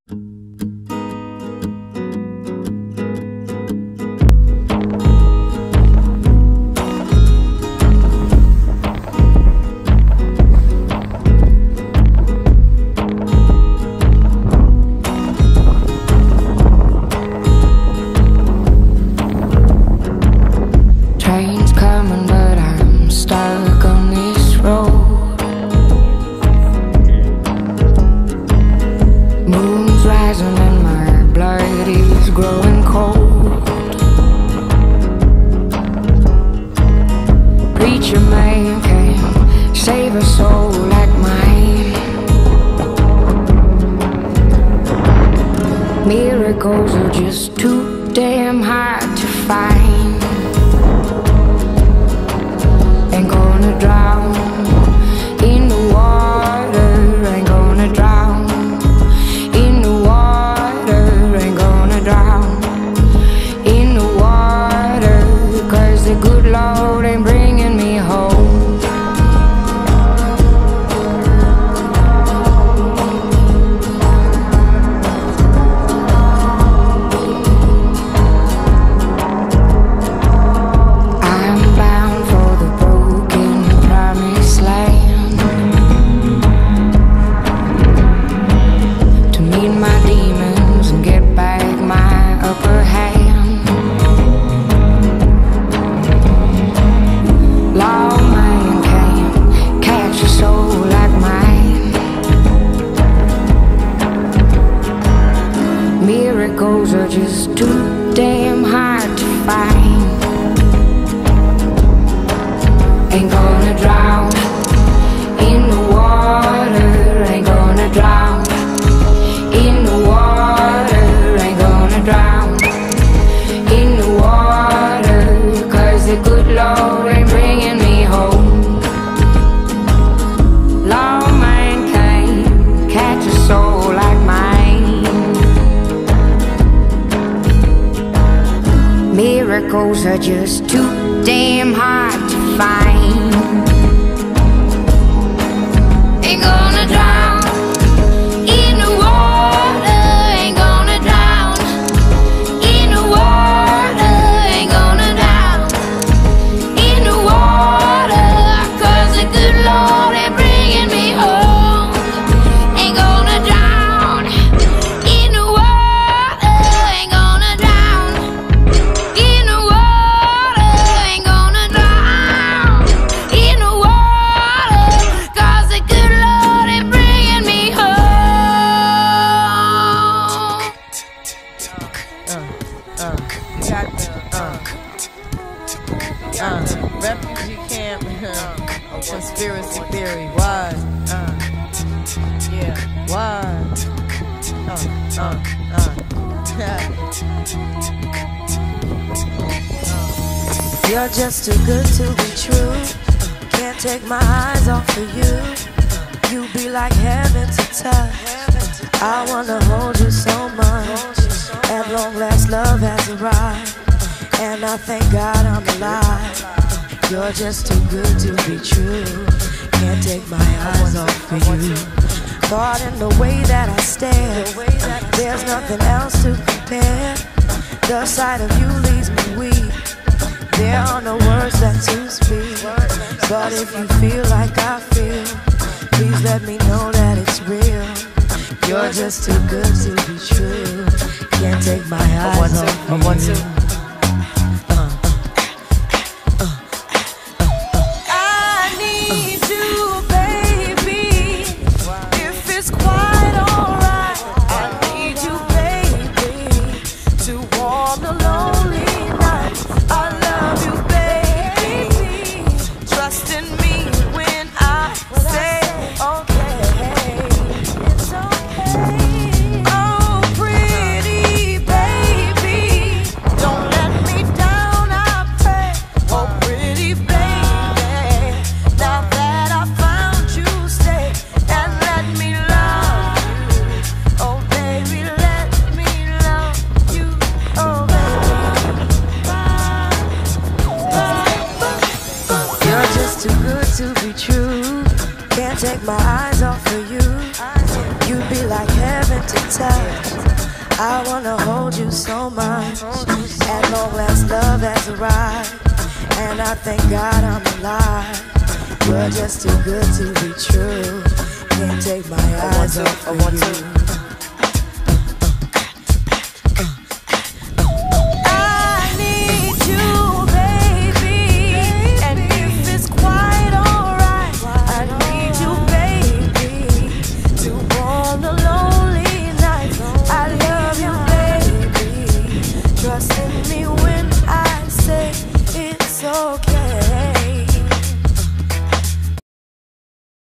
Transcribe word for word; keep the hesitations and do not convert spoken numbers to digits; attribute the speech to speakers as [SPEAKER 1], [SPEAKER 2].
[SPEAKER 1] Train's coming, but I'm stuck on this road. Moon's rising and my blood is growing cold. Preacher man can't save a soul like mine. Miracles are just too damn hard to find. Ain't gonna drown in the water, ain't gonna drown in the water, ain't gonna drown in the water, 'cause the good Lord ain't bringing me home. Miracles are just too damn hard to find. Ain't gonna drown in the water, ain't gonna drown in the water, ain't gonna drown in the water, 'cause the good Lord ain't bringing me home. Lord, man can't catch a soul like mine. Miracles are just too damn hard to find. Ain't gonna drown in the water, ain't gonna drown in the water, ain't gonna drown in the water, 'cause the good Lord ain't bringing me home. Ain't gonna drown in the water, ain't gonna drown in the water, ain't gonna drown in the water, 'cause the good Lord ain't bringing me home.
[SPEAKER 2] Uh, uh, we got the, uh, uh, refugee camp, uh, conspiracy theory, what? Uh, yeah, what? Uh, uh, uh.
[SPEAKER 3] You're just too good to be true. Can't take my eyes off of you. You be like heaven to touch. I wanna hold you so much. At long last, love has arrived, and I thank God I'm alive. You're just too good to be true. Can't take my eyes off of you. Caught in the way that I stare, there's nothing else to compare. The sight of you leaves me weak. There are no words left to speak. But if you feel like I feel, please let me know that it's real. You're just too good to be true. Can't take my eyes off of you. Take my eyes off of you. You'd be like, hey. heaven to touch. I wanna hold you so much. At long last, love has arrived, and I thank God I'm alive. You're just too good to be true. Can't take my eyes off of you.